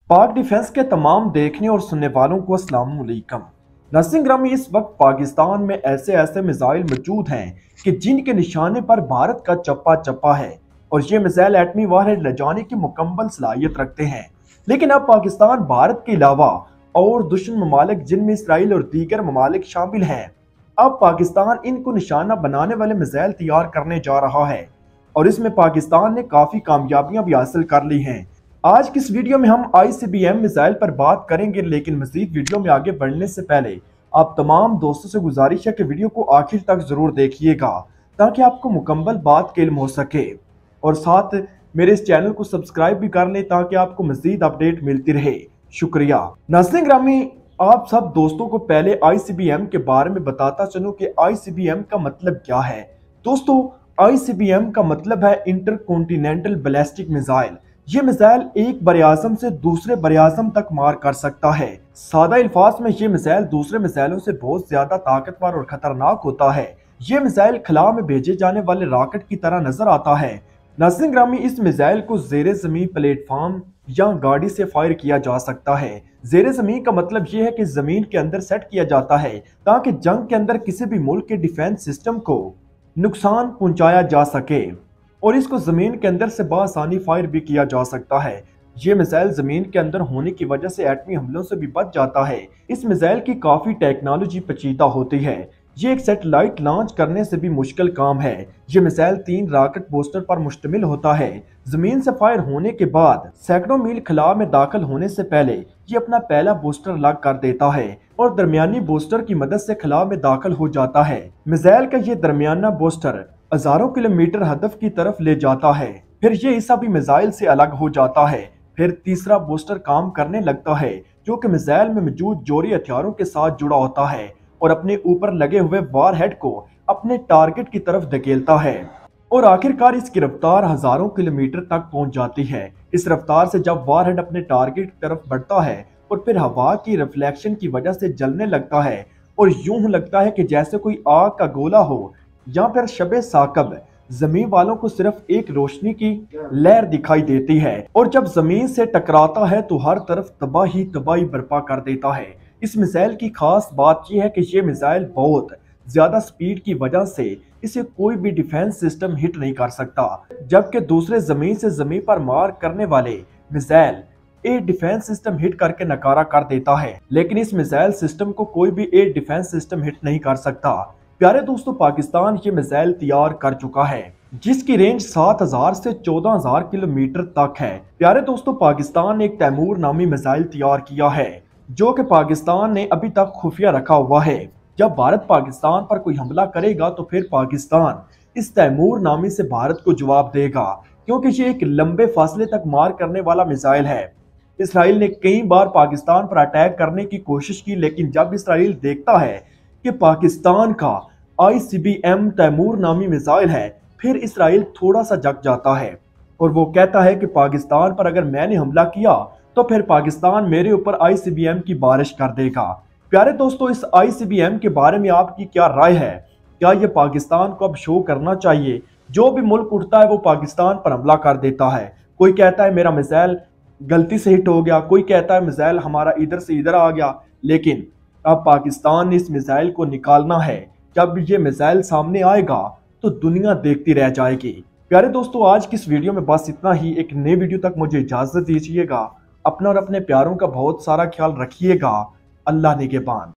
पाक डिफेंस के तमाम देखने और सुनने वालों को अस्सलाम वालेकुम। नाज़रीन ग्रामी, इस वक्त पाकिस्तान में ऐसे ऐसे मिसाइल मौजूद हैं कि जिनके निशाने पर भारत का चप्पा चप्पा है और ये मिसाइल एटमी वारहेड ले जाने की मुकम्मल सलाहियत रखते हैं। लेकिन अब पाकिस्तान भारत के अलावा और दुश्मन ममालिक जिनमें इसराइल और दीगर ममालिक शामिल हैं, अब पाकिस्तान इनको निशाना बनाने वाले मिसाइल तैयार करने जा रहा है और इसमें पाकिस्तान ने काफ़ी कामयाबियां भी हासिल कर ली हैं। आज की इस वीडियो में हम ICBM मिसाइल पर बात करेंगे, लेकिन मजीद वीडियो में आगे बढ़ने से पहले आप तमाम दोस्तों से गुजारिश है कि वीडियो को आखिर तक जरूर देखिएगा ताकि आपको मुकम्मल बात का इल्म हो सके और साथ मेरे इस चैनल को सब्सक्राइब भी कर लें ताकि आपको मजीद अपडेट मिलती रहे। शुक्रिया। नाज़रीन ग्रामी, आप सब दोस्तों को पहले ICBM के बारे में बताता चलूं कि ICBM का मतलब क्या है। दोस्तों, ICBM का मतलब है इंटरकॉन्टिनेंटल बैलिस्टिक मिसाइल। ये मिसाइल एक बरआज़म से दूसरे बरआज़म तक मार कर सकता है। सादा अल्फाज में ये मिसाइल दूसरे मिसाइलों से बहुत ज्यादा ताकतवर और खतरनाक होता है। ये मिसाइल खला में भेजे जाने वाले रॉकेट की तरह नजर आता है। नाज़रीन ग्रामी, इस मिसाइल को जेर जमीन प्लेटफॉर्म या गाड़ी से फायर किया जा सकता है। जेर जमीन का मतलब यह है कि जमीन के अंदर सेट किया जाता है ताकि जंग के अंदर किसी भी मुल्क के डिफेंस सिस्टम को नुकसान पहुंचाया जा सके और इसको जमीन के अंदर से बआसानी फायर भी किया जा सकता है। ये मिसाइल जमीन के अंदर होने की वजह से एटमी हमलों से भी बच जाता है। इस मिसाइल की काफी टेक्नोलॉजी पेचीदा होती है। ये एक सैटेलाइट लॉन्च करने से भी मुश्किल काम है। ये मिसाइल 3 रॉकेट बूस्टर पर मुश्तमिल होता है। जमीन से फायर होने के बाद सैकड़ों मील खला में दाखिल होने से पहले ये अपना पहला बूस्टर लॉक कर देता है और दरमियानी बूस्टर की मदद से खला में दाखिल हो जाता है। मिसाइल का ये दरमियाना बूस्टर हजारों किलोमीटर हदफ की तरफ ले जाता है। फिर ये हिस्सा भी मिसाइल से अलग हो जाता है। फिर तीसरा बूस्टर काम करने लगता है जो कि मिसाइल में मौजूद जोड़ी हथियारों के साथ जुड़ा होता है और अपने ऊपर लगे हुए वारहेड को अपने टारगेट की तरफ धकेलता है और आखिरकार इसकी रफ्तार हजारों किलोमीटर तक पहुंच जाती है। इस रफ्तार से जब वारहेड अपने टारगेट की तरफ बढ़ता है और फिर हवा की रिफ्लेक्शन की वजह से जलने लगता है और यूं लगता है कि जैसे कोई आग का गोला हो या फिर शबे साकब जमीन वालों को सिर्फ एक रोशनी की लहर दिखाई देती है और जब जमीन से टकराता है तो हर तरफ तबाही तबाही बर्पा कर देता है। इस मिसाइल की खास बात यह है कि ये मिसाइल बहुत ज्यादा स्पीड की वजह से इसे कोई भी डिफेंस सिस्टम हिट नहीं कर सकता, जबकि दूसरे जमीन से जमीन पर मार करने वाले missile air defence system hit करके नकारा कर देता है, लेकिन इस मिसाइल सिस्टम को कोई भी एयर डिफेंस सिस्टम हिट नहीं कर सकता। प्यारे दोस्तों, पाकिस्तान ये मिसाइल तैयार कर चुका है जिसकी रेंज 7000 से 14000 किलोमीटर तक है। प्यारे दोस्तों, पाकिस्तान ने एक तैमूर नामी मिसाइल तैयार किया है जो कि पाकिस्तान ने अभी तक खुफिया रखा हुआ है। जब भारत पाकिस्तान पर कोई हमला करेगा तो फिर पाकिस्तान इस तैमूर नामी से भारत को जवाब देगा, क्योंकि ये एक लंबे फासले तक मार करने वाला मिसाइल है। इसराइल ने कई बार पाकिस्तान पर अटैक करने की कोशिश की, लेकिन जब इसराइल देखता है कि पाकिस्तान का ICBM तैमूर नामी मिसाइल है, फिर इसराइल थोड़ा सा जग जाता है और वो कहता है कि पाकिस्तान पर अगर मैंने हमला किया तो फिर पाकिस्तान मेरे ऊपर ICBM की बारिश कर देगा। प्यारे दोस्तों, इस ICBM के बारे में आपकी क्या राय है? क्या ये पाकिस्तान को अब शो करना चाहिए? जो भी मुल्क उठता है वो पाकिस्तान पर हमला कर देता है। कोई कहता है मेरा मिसाइल गलती से हिट हो गया, कोई कहता है मिसाइल हमारा इधर से इधर आ गया, लेकिन अब पाकिस्तान ने इस मिसाइल को निकालना है। जब ये मिसाइल सामने आएगा तो दुनिया देखती रह जाएगी। प्यारे दोस्तों, आज की इस वीडियो में बस इतना ही। एक नई वीडियो तक मुझे इजाजत दीजिएगा। अपना और अपने प्यारों का बहुत सारा ख्याल रखिएगा। अल्लाह निगहबान।